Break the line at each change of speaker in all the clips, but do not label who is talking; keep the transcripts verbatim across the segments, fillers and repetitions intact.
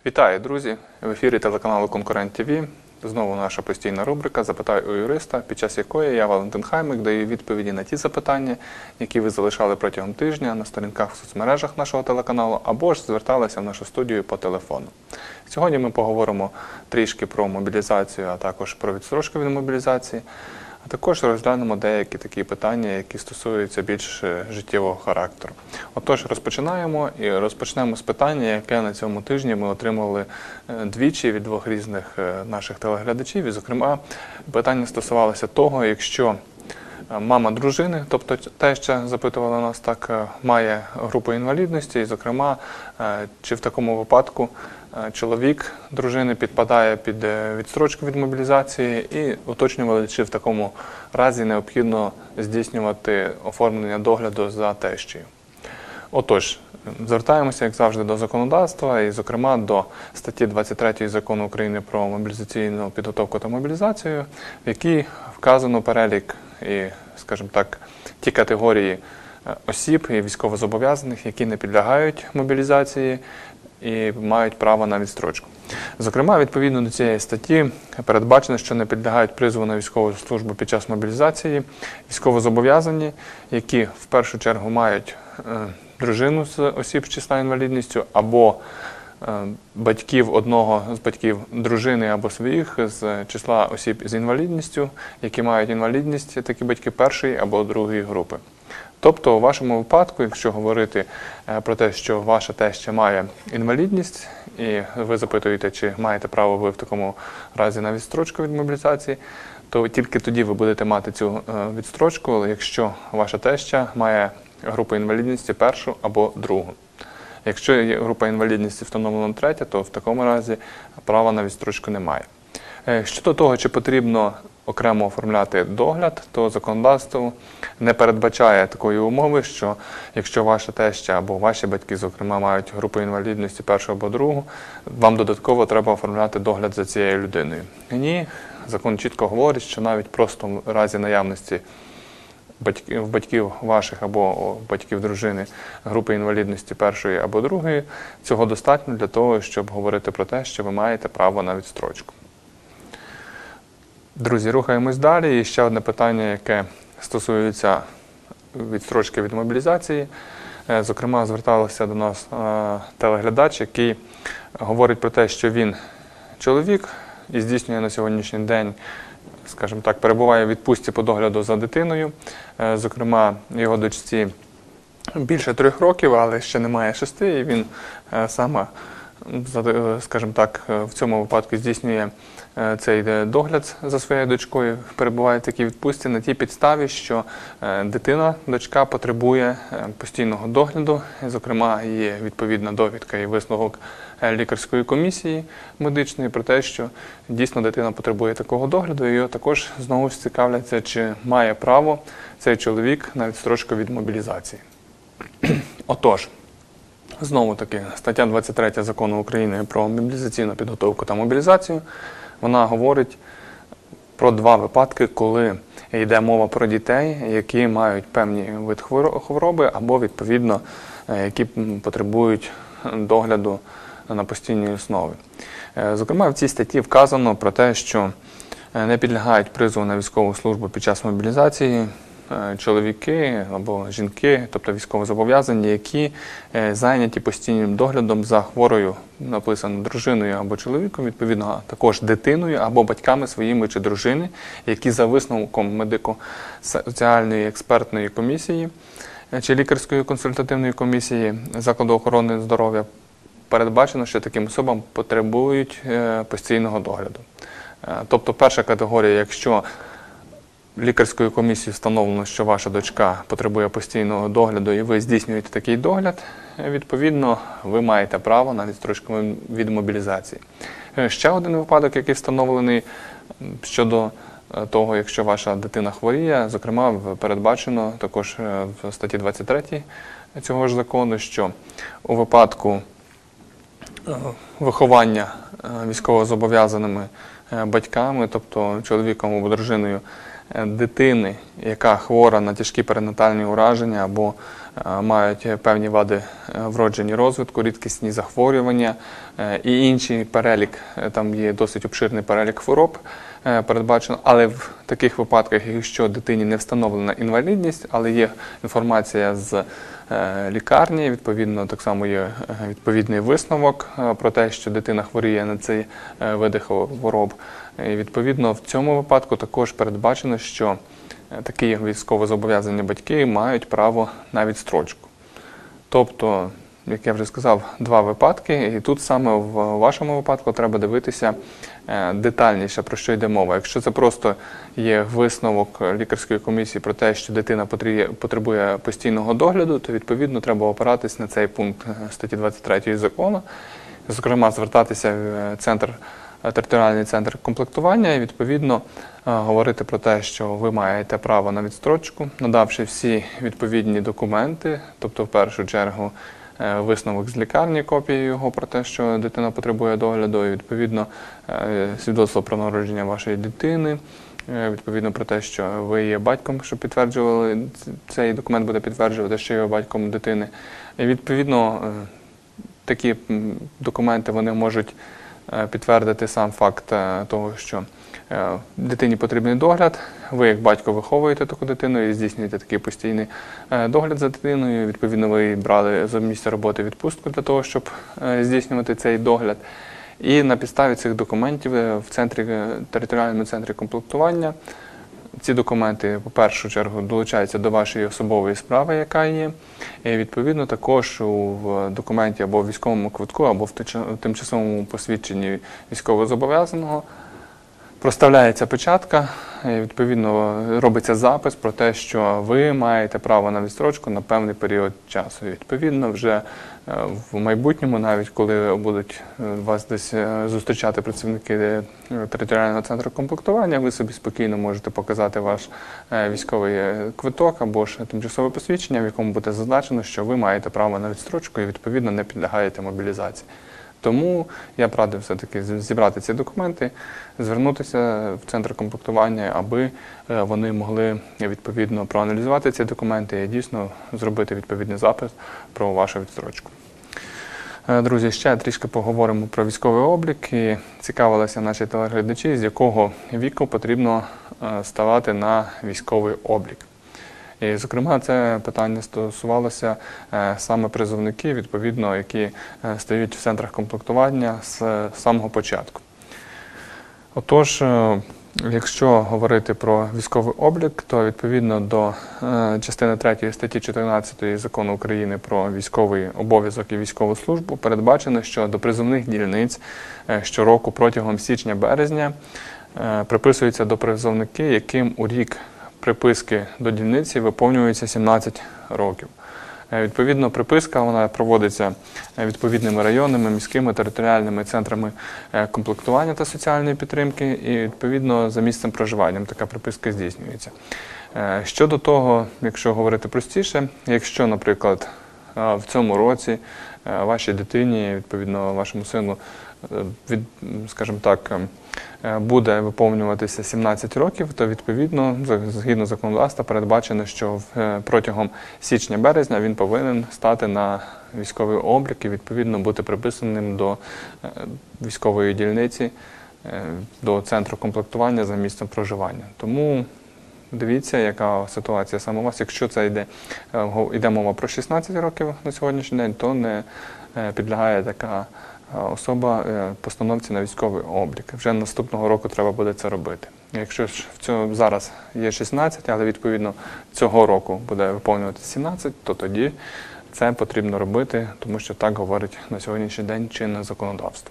Вітаю, друзі! В ефірі телеканалу «Конкурент ТВ». Знову наша постійна рубрика «Запитай у юриста», під час якої я, Валентин Хаймик, даю відповіді на ті запитання, які ви залишали протягом тижня на сторінках в соцмережах нашого телеканалу, або ж зверталися в нашу студію по телефону. Сьогодні ми поговоримо трішки про мобілізацію, а також про відстрочку від мобілізації, а також розглянемо деякі такі питання, які стосуються більш життєвого характеру. Отож, розпочинаємо і розпочнемо з питання, яке на цьому тижні ми отримали двічі від двох різних наших телеглядачів. І, зокрема, питання стосувалося того, якщо мама дружини, тобто теща, запитувала нас так, має групу інвалідності, і, зокрема, чи в такому випадку чоловік дружини підпадає під відстрочку від мобілізації, і уточнювали, чи в такому разі необхідно здійснювати оформлення догляду за тещею. Отож, звертаємося, як завжди, до законодавства, і, зокрема, до статті двадцять третьої Закону України про мобілізаційну підготовку та мобілізацію, в якій вказано перелік і, скажімо так, ті категорії осіб і військовозобов'язаних, які не підлягають мобілізації і мають право на відстрочку. Зокрема, відповідно до цієї статті передбачено, що не підлягають призову на військову службу під час мобілізації військовозобов'язані, які в першу чергу мають дружину з осіб з числа інвалідністю, або батьків одного з батьків дружини або своїх з числа осіб з інвалідністю, які мають інвалідність, такі батьки першої або другої групи. Тобто, у вашому випадку, якщо говорити про те, що ваша теща має інвалідність, і ви запитуєте, чи маєте право ви в такому разі на відстрочку від мобілізації, то тільки тоді ви будете мати цю відстрочку, якщо ваша теща має групу інвалідності першу або другу. Якщо є група інвалідності встановлена третя, то в такому разі права на відстрочку немає. Щодо того, чи потрібно окремо оформляти догляд, то законодавство не передбачає такої умови, що якщо ваша теща або ваші батьки, зокрема, мають групу інвалідності першу або другу, вам додатково треба оформляти догляд за цією людиною. Ні, закон чітко говорить, що навіть просто в разі наявності батьків, батьків ваших або батьків дружини групи інвалідності першої або другої, цього достатньо для того, щоб говорити про те, що ви маєте право на відстрочку. Друзі, рухаємось далі. І ще одне питання, яке стосується відстрочки від мобілізації. Зокрема, зверталися до нас телеглядач, який говорить про те, що він чоловік і здійснює на сьогоднішній день, скажімо так, перебуває в відпустці по догляду за дитиною. Зокрема, його дочці більше трьох років, але ще немає шести, і він саме, скажімо так, в цьому випадку здійснює цей догляд за своєю дочкою, перебуває в такій відпустці на тій підставі, що дитина, дочка, потребує постійного догляду. Зокрема, є відповідна довідка і висновок лікарської комісії медичної про те, що дійсно дитина потребує такого догляду, і його також знову ж цікавляться, чи має право цей чоловік на відстрочку від мобілізації. Отож, знову таки, стаття двадцять третя Закону України про мобілізаційну підготовку та мобілізацію, вона говорить про два випадки, коли йде мова про дітей, які мають певні вид хвороби або, відповідно, які потребують догляду на постійній основі. Зокрема, в цій статті вказано про те, що не підлягають призову на військову службу під час мобілізації чоловіки або жінки, тобто військовозобов'язані, які зайняті постійним доглядом за хворою, написано, дружиною або чоловіком, відповідно, також дитиною або батьками своїми чи дружини, які за висновком медико-соціальної експертної комісії чи лікарської консультативної комісії закладу охорони здоров'я передбачено, що таким особам потребують постійного догляду. Тобто перша категорія, якщо лікарською комісією встановлено, що ваша дочка потребує постійного догляду і ви здійснюєте такий догляд, відповідно, ви маєте право на відстрочку від мобілізації. Ще один випадок, який встановлений щодо того, якщо ваша дитина хворіє, зокрема, передбачено також в статті двадцять третій цього ж закону, що у випадку виховання військовозобов'язаними батьками, тобто чоловіком або дружиною дитини, яка хвора на тяжкі перинатальні ураження або мають певні вади вроджені розвитку, рідкісні захворювання і інший перелік, там є досить обширний перелік хвороб передбачено, але в таких випадках, якщо дитині не встановлена інвалідність, але є інформація з лікарні, відповідно, так само є відповідний висновок про те, що дитина хворіє на ці види хвороб. І відповідно, в цьому випадку також передбачено, що такі військовозобов'язані батьки мають право на відстрочку. Тобто, як я вже сказав, два випадки, і тут саме в вашому випадку треба дивитися детальніше, про що йде мова. Якщо це просто є висновок лікарської комісії про те, що дитина потребує постійного догляду, то відповідно треба опиратись на цей пункт статті двадцять третьої закону, зокрема звертатися в центр, територіальний центр комплектування і відповідно говорити про те, що ви маєте право на відстрочку, надавши всі відповідні документи, тобто в першу чергу висновок з лікарні, копію його про те, що дитина потребує догляду, і відповідно свідоцтво про народження вашої дитини, відповідно про те, що ви є батьком, що підтверджували, цей документ буде підтверджувати, що є батьком дитини. І відповідно такі документи вони можуть підтвердити сам факт того, що дитині потрібний догляд, ви як батько виховуєте таку дитину і здійснюєте такий постійний догляд за дитиною, відповідно ви брали з місця роботи відпустку для того, щоб здійснювати цей догляд. І на підставі цих документів в центрі, територіальному центрі комплектування ці документи, по першу чергу, долучаються до вашої особової справи, яка є. І відповідно також в документі або в військовому квитку, або в тимчасовому посвідченні військовозобов'язаного проставляється печатка, і відповідно робиться запис про те, що ви маєте право на відстрочку на певний період часу. І відповідно вже в майбутньому, навіть коли будуть вас десь зустрічати працівники територіального центру комплектування, ви собі спокійно можете показати ваш військовий квиток або ж тимчасове посвідчення, в якому буде зазначено, що ви маєте право на відстрочку і відповідно не підлягаєте мобілізації. Тому я б радив все-таки зібрати ці документи, звернутися в центр комплектування, аби вони могли відповідно проаналізувати ці документи і дійсно зробити відповідний запис про вашу відстрочку. Друзі, ще трішки поговоримо про військовий облік. І цікавилися наші телеглядачі, з якого віку потрібно ставати на військовий облік. І, зокрема, це питання стосувалося саме призовників, відповідно, які стають в центрах комплектування з самого початку. Отож, якщо говорити про військовий облік, то відповідно до частини третьої статті чотирнадцятої Закону України про військовий обов'язок і військову службу передбачено, що до призовних дільниць щороку протягом січня-березня приписуються до призовники, яким у рік приписки до дільниці виповнюється сімнадцять років. Відповідно, приписка вона проводиться відповідними районними, міськими, територіальними центрами комплектування та соціальної підтримки і, відповідно, за місцем проживання така приписка здійснюється. Щодо того, якщо говорити простіше, якщо, наприклад, в цьому році вашій дитині, відповідно, вашому сину, від, скажімо так, буде виповнюватися сімнадцять років, то відповідно, згідно законодавства, передбачено, що протягом січня-березня він повинен стати на військовий облік і відповідно бути приписаним до військової дільниці, до центру комплектування за місцем проживання. Тому дивіться, яка ситуація саме у вас. Якщо це йде, йде мова про шістнадцять років на сьогоднішній день, то не підлягає така особа постановці на військовий облік. Вже наступного року треба буде це робити. Якщо ж в цьому зараз є шістнадцять, але відповідно цього року буде виповнюватися сімнадцять, то тоді це потрібно робити, тому що так говорить на сьогоднішній день чинне законодавство.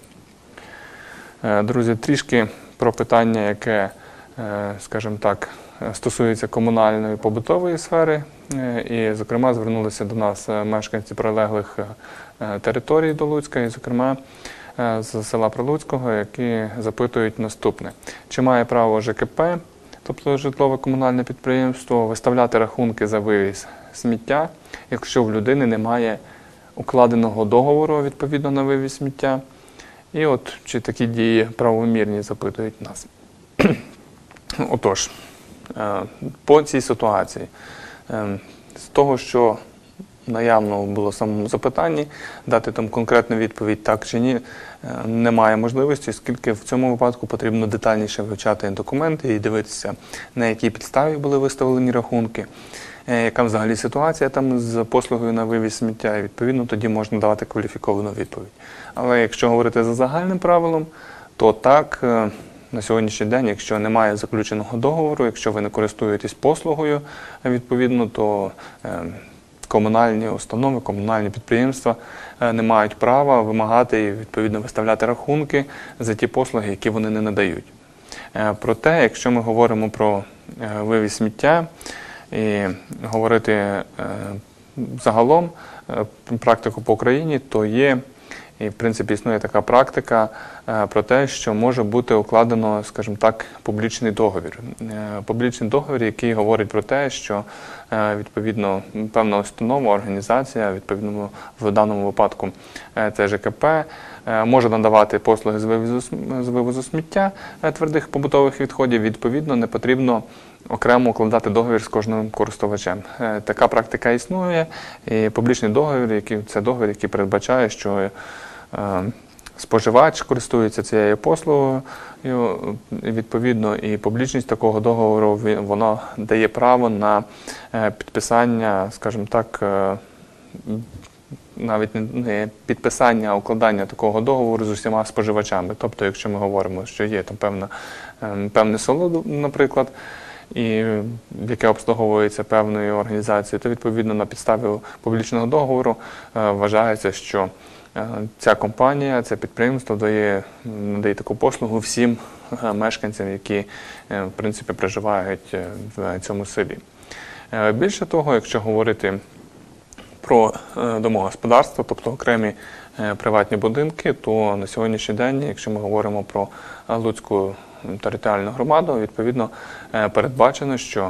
Друзі, трішки про питання, яке, скажімо так, стосується комунальної побутової сфери. І, зокрема, звернулися до нас мешканці прилеглих територій до Луцька, і, зокрема, з села Прилуцького, які запитують наступне. Чи має право ЖКП, тобто житлово-комунальне підприємство, виставляти рахунки за вивіз сміття, якщо в людини немає укладеного договору відповідно на вивіз сміття? І от чи такі дії правомірні, запитують нас. Отож, по цій ситуації, з того, що наявно було в самому запитанні, дати там конкретну відповідь так чи ні, немає можливості, оскільки в цьому випадку потрібно детальніше вивчати документи і дивитися, на якій підставі були виставлені рахунки, яка взагалі ситуація там з послугою на вивіз сміття, і відповідно тоді можна давати кваліфіковану відповідь. Але якщо говорити за загальним правилом, то так, на сьогоднішній день, якщо немає заключеного договору, якщо ви не користуєтесь послугою, відповідно, то комунальні установи, комунальні підприємства не мають права вимагати і, відповідно, виставляти рахунки за ті послуги, які вони не надають. Проте, якщо ми говоримо про вивіз сміття і говорити загалом практику по Україні, то є, і в принципі існує така практика про те, що може бути укладено, скажімо так, публічний договір. Публічний договір, який говорить про те, що відповідно певна установа, організація, відповідно в даному випадку це ЖКП, може надавати послуги з вивозу, з вивозу сміття твердих побутових відходів, відповідно не потрібно окремо укладати договір з кожним користувачем. Така практика існує, і публічний договір, який, це договір, який передбачає, що споживач користується цією послугою, і, відповідно, і публічність такого договору, воно дає право на підписання, скажімо так, навіть не підписання, а укладання такого договору з усіма споживачами. Тобто, якщо ми говоримо, що є там певна, певне село, наприклад, і яке обслуговується певною організацією, то відповідно на підставі публічного договору вважається, що ця компанія, це підприємство дає, надає таку послугу всім мешканцям, які в принципі проживають в цьому селі. Більше того, якщо говорити про домогосподарство, тобто окремі приватні будинки, то на сьогоднішній день, якщо ми говоримо про Луцьку територіальну громаду, відповідно передбачено, що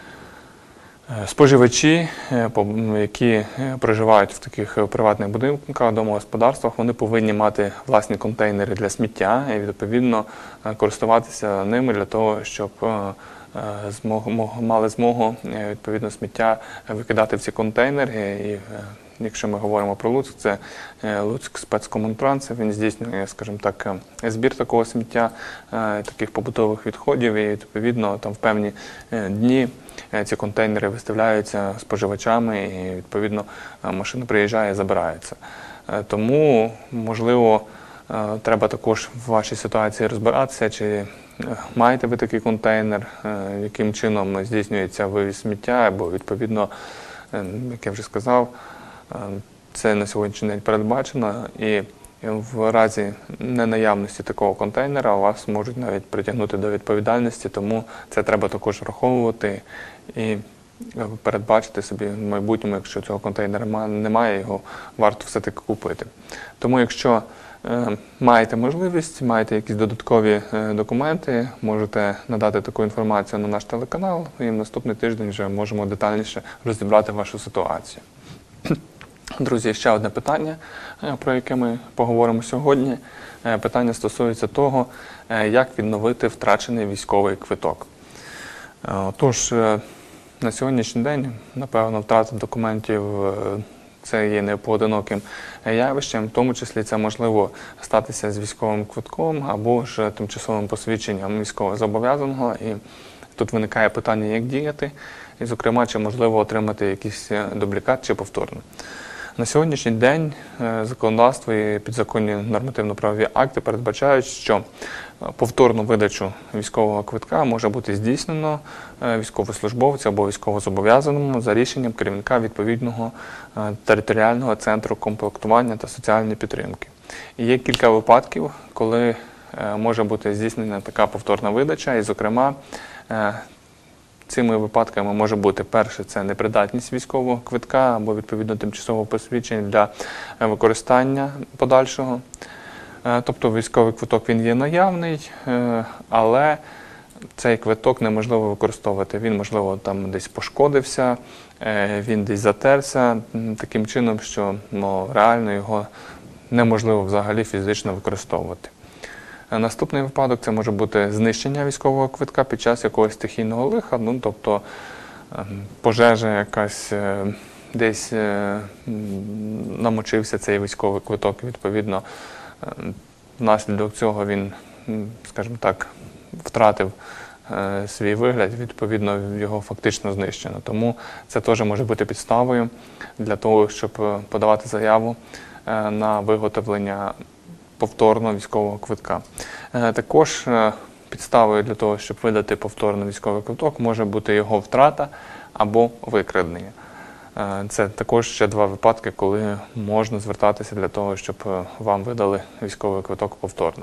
споживачі, які проживають в таких приватних будинках, домогосподарствах, вони повинні мати власні контейнери для сміття і, відповідно, користуватися ними для того, щоб мали змогу, відповідно, сміття викидати в ці контейнери. І якщо ми говоримо про Луцьк, це Луцьк спецкомунтранс, він здійснює, скажімо так, збір такого сміття, таких побутових відходів, і, відповідно, там в певні дні ці контейнери виставляються споживачами, і, відповідно, машина приїжджає і забирається. Тому, можливо, треба також в вашій ситуації розбиратися, чи маєте ви такий контейнер, яким чином здійснюється вивіз сміття, або, відповідно, як я вже сказав, це на сьогоднішній день передбачено, і в разі ненаявності такого контейнера вас можуть навіть притягнути до відповідальності, тому це треба також враховувати і передбачити собі в майбутньому, якщо цього контейнера немає, його варто все-таки купити. Тому якщо маєте можливість, маєте якісь додаткові документи, можете надати таку інформацію на наш телеканал, і в наступний тиждень вже можемо детальніше розібрати вашу ситуацію. Друзі, ще одне питання, про яке ми поговоримо сьогодні. Питання стосується того, як відновити втрачений військовий квиток. Тож, на сьогоднішній день, напевно, втрата документів – це є непоодиноким явищем, в тому числі це можливо статися з військовим квитком або ж тимчасовим посвідченням військовозобов'язаного. І тут виникає питання, як діяти, і, зокрема, чи можливо отримати якийсь дублікат чи повторно. На сьогоднішній день законодавство і підзаконні нормативно-правові акти передбачають, що повторну видачу військового квитка може бути здійснено військовослужбовцю або військовозобов'язаному за рішенням керівника відповідного територіального центру комплектування та соціальної підтримки. І є кілька випадків, коли може бути здійснена така повторна видача, і, зокрема, цими випадками може бути, перше, це непридатність військового квитка або, відповідно, тимчасового посвідчення для використання подальшого. Тобто військовий квиток, він є наявний, але цей квиток неможливо використовувати. Він, можливо, там десь пошкодився, він десь затерся таким чином, що ну, реально його неможливо взагалі фізично використовувати. Наступний випадок – це може бути знищення військового квитка під час якогось стихійного лиха, ну, тобто пожежа якась, десь намочився цей військовий квиток, відповідно, внаслідок цього він, скажімо так, втратив свій вигляд, відповідно, його фактично знищено. Тому це теж може бути підставою для того, щоб подавати заяву на виготовлення повторного військового квитка. Також підставою для того, щоб видати повторний військовий квиток, може бути його втрата або викрадення. Це також ще два випадки, коли можна звертатися для того, щоб вам видали військовий квиток повторно.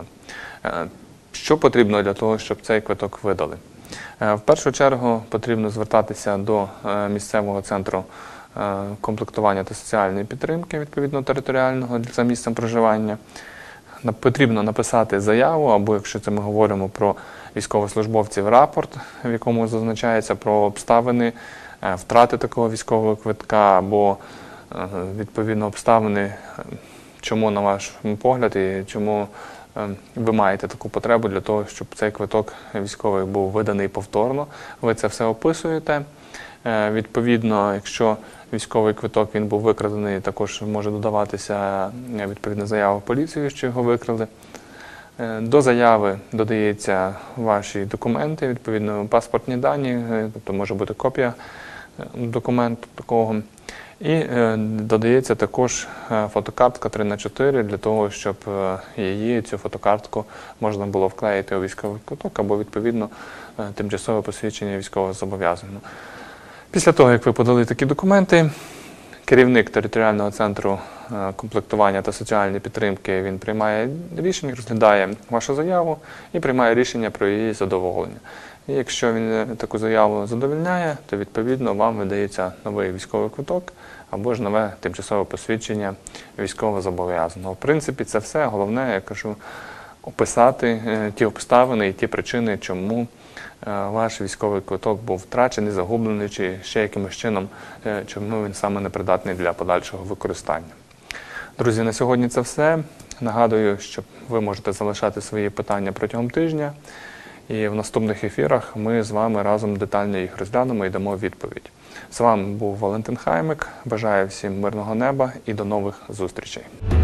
Що потрібно для того, щоб цей квиток видали? В першу чергу потрібно звертатися до місцевого центру комплектування та соціальної підтримки, відповідно територіального за місцем проживання. Потрібно написати заяву, або якщо це ми говоримо про військовослужбовців, рапорт, в якому зазначається про обставини втрати такого військового квитка, або відповідно обставини, чому, на ваш погляд, і чому ви маєте таку потребу для того, щоб цей квиток військовий був виданий повторно. Ви це все описуєте. Відповідно, якщо військовий квиток він був викрадений, також може додаватися відповідна заява в поліцію, що його викрали. До заяви додається ваші документи, відповідно паспортні дані, тобто може бути копія документу такого. І додається також фотокартка три на чотири для того, щоб її, цю фотокартку, можна було вклеїти у військовий квиток або, відповідно, тимчасове посвідчення військовозобов'язаного. Після того, як ви подали такі документи, керівник територіального центру комплектування та соціальної підтримки, він приймає рішення, розглядає вашу заяву і приймає рішення про її задоволення. І якщо він таку заяву задовольняє, то відповідно вам видається новий військовий квиток або ж нове тимчасове посвідчення військовозобов'язаного. В принципі, це все. Головне, я кажу, описати ті обставини і ті причини, чому ваш військовий квиток був втрачений, загублений, чи ще якимось чином, чому він саме непридатний для подальшого використання. Друзі, на сьогодні це все. Нагадую, що ви можете залишати свої питання протягом тижня. І в наступних ефірах ми з вами разом детально їх розглянемо і дамо відповідь. З вами був Валентин Хаймик. Бажаю всім мирного неба і до нових зустрічей.